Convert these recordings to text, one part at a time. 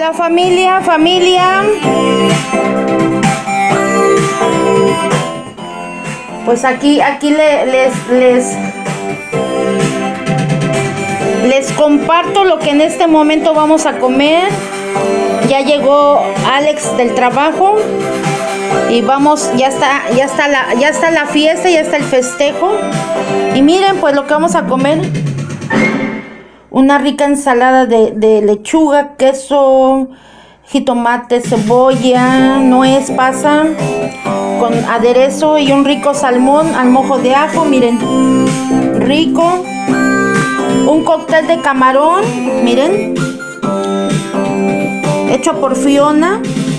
Hola familia, pues aquí les comparto lo que en este momento vamos a comer. Ya llegó Alex del trabajo y vamos, ya está la fiesta, ya está el festejo. Y miren pues lo que vamos a comer: una rica ensalada de lechuga, queso, jitomate, cebolla, nuez, pasa, con aderezo, y un rico salmón al mojo de ajo, miren, rico. Un cóctel de camarón, miren, hecho por Fiona.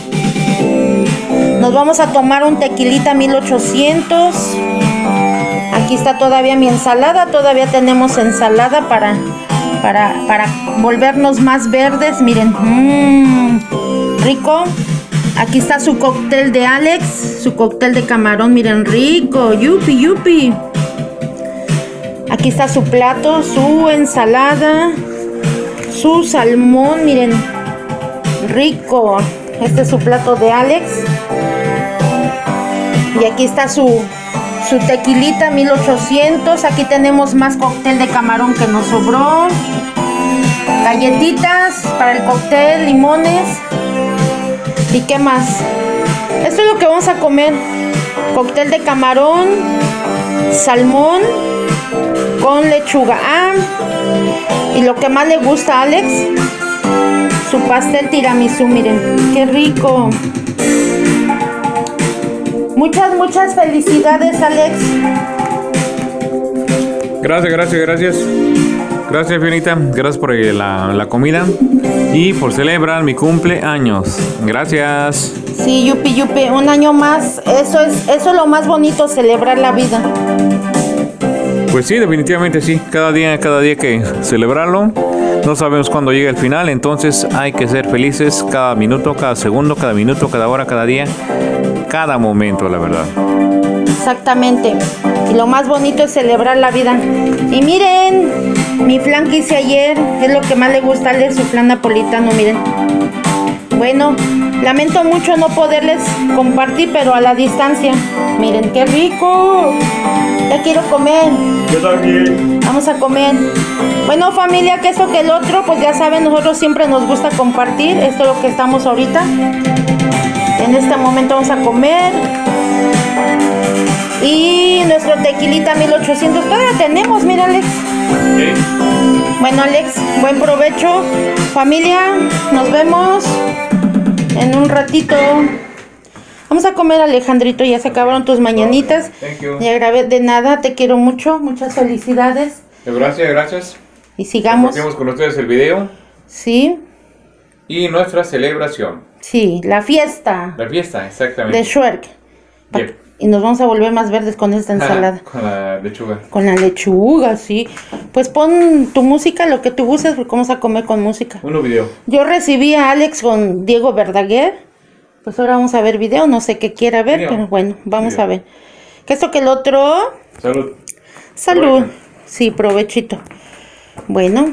Nos vamos a tomar un tequilita 1800. Aquí está todavía mi ensalada, todavía tenemos ensalada para volvernos más verdes, miren, rico. Aquí está su cóctel de Alex, su cóctel de camarón, miren, rico, yupi, yupi. Aquí está su plato, su ensalada, su salmón, miren, rico. Este es su plato de Alex. Y aquí está su tequilita 1800. Aquí tenemos más cóctel de camarón que nos sobró. Galletitas para el cóctel, limones. ¿Y qué más? Esto es lo que vamos a comer: cóctel de camarón, salmón con lechuga. Y lo que más le gusta a Alex, su pastel tiramisú, miren, qué rico. Muchas felicidades, Alex. Gracias. Gracias, Fionita. Gracias por la comida y por celebrar mi cumpleaños. Gracias. Sí, yupi, un año más. Eso es lo más bonito, celebrar la vida. Pues sí, definitivamente sí. Cada día hay que celebrarlo. No sabemos cuándo llega el final, entonces hay que ser felices cada minuto, cada segundo, cada minuto, cada hora, cada día, cada momento, la verdad. Exactamente. Y lo más bonito es celebrar la vida. Y miren, mi flan que hice ayer, es lo que más le gusta a su flan napolitano, miren. Bueno, lamento mucho no poderles compartir, pero a la distancia. Miren, qué rico. Ya quiero comer. Yo también. Vamos a comer. Bueno, familia, que esto que el otro, pues ya saben, nosotros siempre nos gusta compartir. Esto es lo que estamos ahorita. En este momento vamos a comer. Y nuestro tequilita 1800 todavía tenemos, mira, Alex. Sí. Bueno, Alex, buen provecho. Familia, nos vemos en un ratito. Vamos a comer, Alejandrito, ya se acabaron tus mañanitas. Thank you. Y de nada, te quiero mucho, muchas felicidades. Gracias. Y sigamos. Compartimos con ustedes el video. Sí. Y nuestra celebración. Sí, la fiesta. La fiesta, exactamente. De Schwerk. Yep. Y nos vamos a volver más verdes con esta ensalada. Con la lechuga. Con la lechuga, sí. Pues pon tu música, lo que tú gustes, porque vamos a comer con música. Uno video. Yo recibí a Alex con Diego Verdaguer. Pues ahora vamos a ver video, no sé qué quiera ver, Video. pero bueno, vamos Video. a ver. Que esto que el otro... Salud. Salud. Provecho. Sí, provechito. Bueno.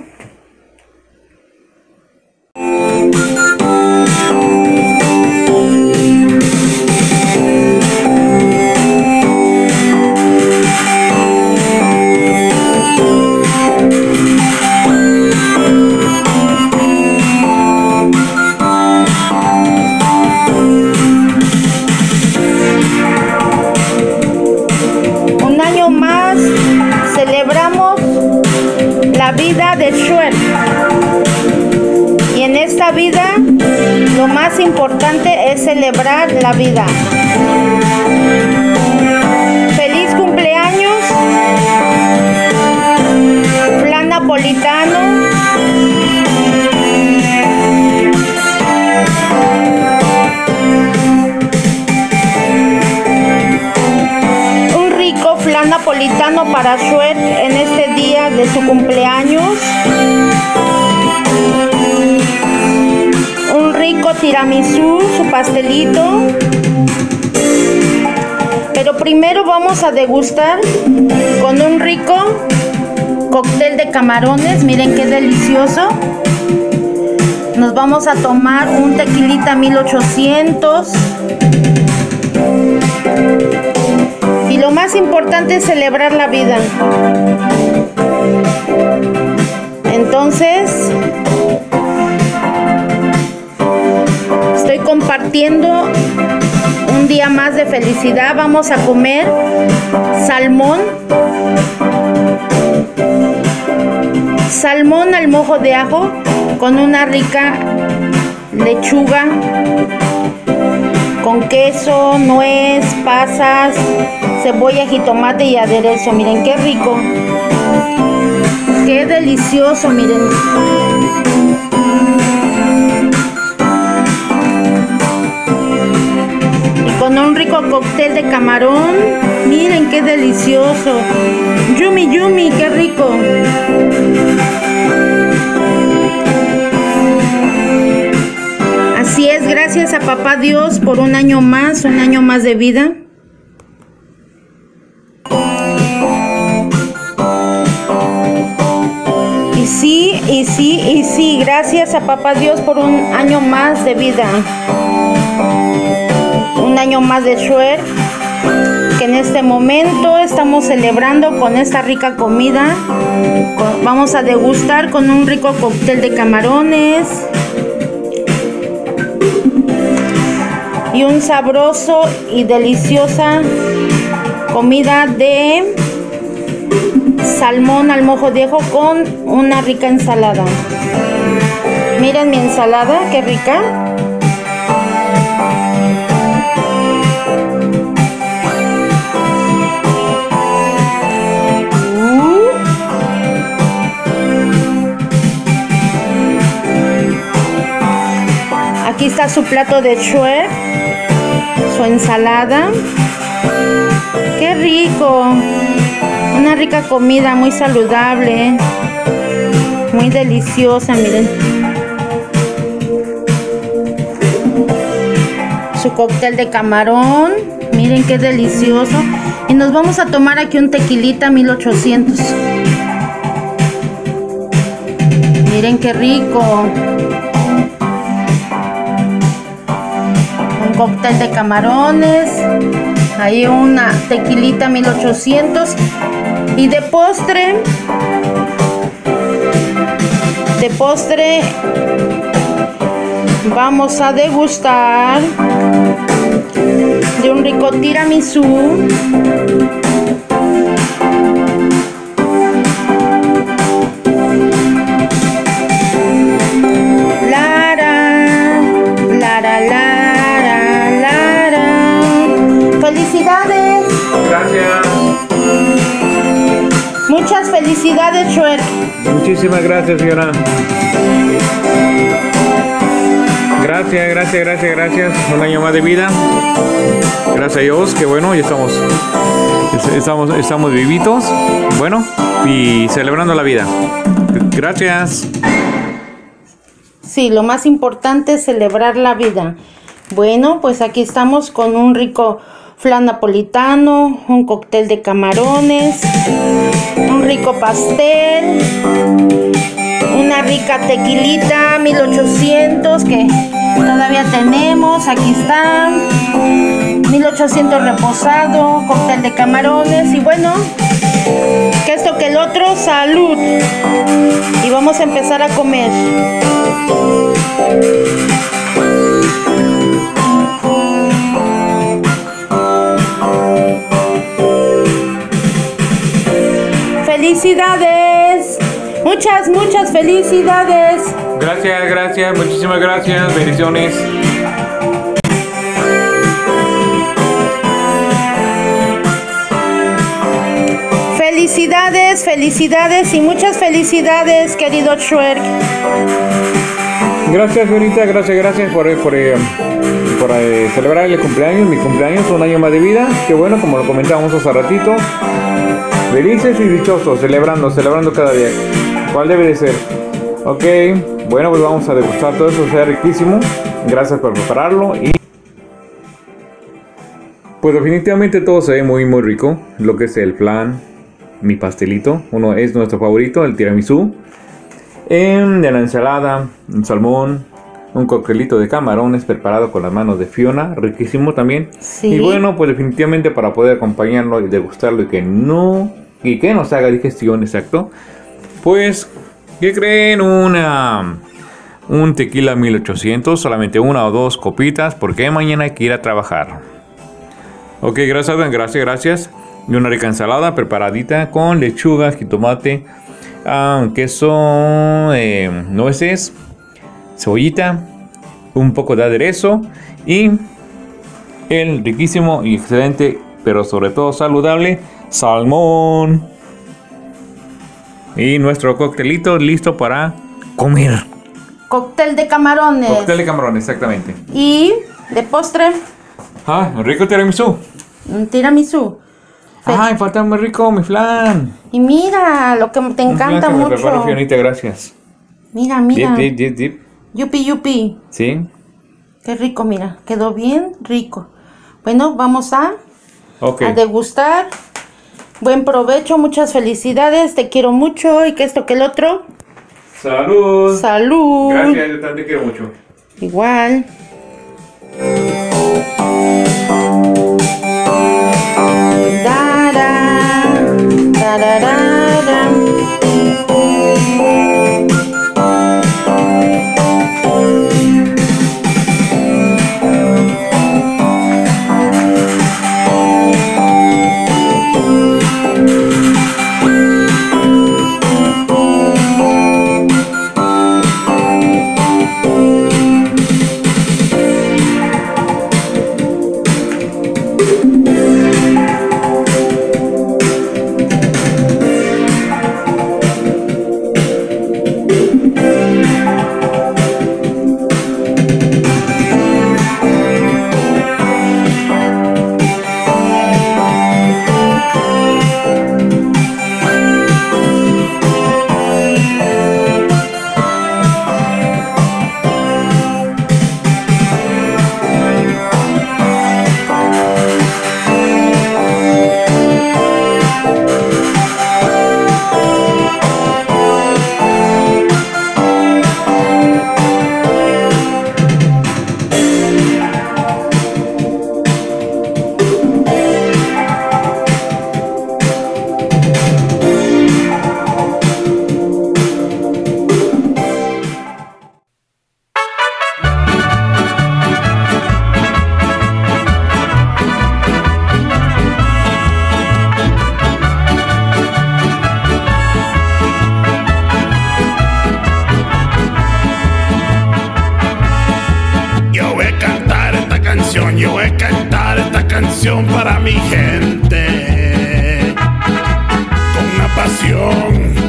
Un año más celebramos la vida de Schwerk. Y en esta vida lo más importante es celebrar la vida. Feliz cumpleaños, flan napolitano. Un rico flan napolitano para Schwerk en este día de su cumpleaños. Un rico tiramisú, su pastelito. Pero primero vamos a degustar con un rico cóctel de camarones. Miren qué delicioso. Nos vamos a tomar un tequilita 1800. Y lo más importante es celebrar la vida. Entonces, estoy compartiendo un día más de felicidad. Vamos a comer salmón. Salmón al mojo de ajo con una rica lechuga, con queso, nuez, pasas, cebolla, jitomate y aderezo. Miren qué rico, qué delicioso, miren. Y con un rico cóctel de camarón. Miren qué delicioso. Yumi yumi, qué rico. Así es, gracias a Papá Dios por un año más de vida. Y sí, gracias a Papá Dios por un año más de vida. Un año más de Shuer, que en este momento estamos celebrando con esta rica comida. Vamos a degustar con un rico cóctel de camarones y un sabroso y deliciosa comida de salmón al mojo de ajo con una rica ensalada. Miren mi ensalada, qué rica. Aquí está su plato de Shuer, su ensalada. ¡Qué rico! Una rica comida, muy saludable, muy deliciosa, miren. Su cóctel de camarón, miren qué delicioso. Y nos vamos a tomar aquí un tequilita 1800. Miren qué rico. Un cóctel de camarones, ahí una tequilita 1800 y de postre vamos a degustar de un rico tiramisú. ¡Felicidades! Gracias. Muchas felicidades, Shuer. Muchísimas gracias, señora. Gracias. Un año más de vida. Gracias a Dios, que bueno, ya estamos vivitos. Bueno, y celebrando la vida. Gracias. Sí, lo más importante es celebrar la vida. Bueno, pues aquí estamos con un rico flan napolitano, un cóctel de camarones, un rico pastel, una rica tequilita 1800 que todavía tenemos. Aquí está 1800 reposado, cóctel de camarones y bueno, que esto que el otro, salud. Y vamos a empezar a comer. ¡Felicidades! Muchas felicidades. Gracias, muchísimas gracias, bendiciones. Felicidades y muchas felicidades, querido Shuer. Gracias, señorita, gracias por celebrar el cumpleaños, mi cumpleaños, un año más de vida. Qué bueno, como lo comentábamos hace ratito. Felices y dichosos, celebrando cada día. ¿Cuál debe de ser? Ok, bueno, pues vamos a degustar todo eso, sea riquísimo. Gracias por prepararlo y... Pues definitivamente todo se ve muy rico. Lo que es el flan, mi pastelito, uno es nuestro favorito, el tiramisú. De la ensalada, el salmón, un coctelito de camarones preparado con las manos de Fiona, riquísimo también. Sí. Y bueno, pues definitivamente para poder acompañarlo y degustarlo y que nos haga digestión, exacto. Pues, ¿qué creen? Un tequila 1800, solamente 1 o 2 copitas, porque mañana hay que ir a trabajar. Ok, gracias. Y una rica ensalada preparadita con lechuga, jitomate, queso, nueces, cebollita, un poco de aderezo y el riquísimo y excelente, pero sobre todo saludable, salmón. Y nuestro coctelito listo para comer. Cóctel de camarones. Cóctel de camarones, exactamente. Y de postre, Rico tiramisú. un tiramisú. Ay, falta muy rico mi flan. Y mira, lo que te encanta Me mucho. preparo, Fionita, gracias. Mira. Dip. Yupi. Sí. Qué rico, mira. Quedó bien rico. Bueno, vamos a degustar. Buen provecho, muchas felicidades. Te quiero mucho y que esto que el otro. Salud. Salud. Gracias, yo también te quiero mucho. Igual. Yo voy a cantar esta canción para mi gente con una pasión